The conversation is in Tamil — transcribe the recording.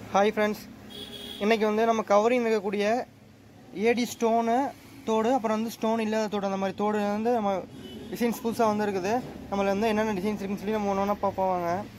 ஹாய் ஃப்ரெண்ட்ஸ், இன்றைக்கி வந்து நம்ம கவரிங் இருக்கக்கூடிய ஏடி ஸ்டோனு தோடு, அப்புறம் வந்து ஸ்டோன் இல்லாத தோடு, அந்த மாதிரி தோடு வந்து நம்ம டிசைன்ஸ் புதுசாக வந்து இருக்குது. நம்மள வந்து என்னென்ன டிசைன்ஸ் இருக்குன்னு சொல்லி நம்ம ஒன்று ஒன்றா பார்ப்போம் வாங்க.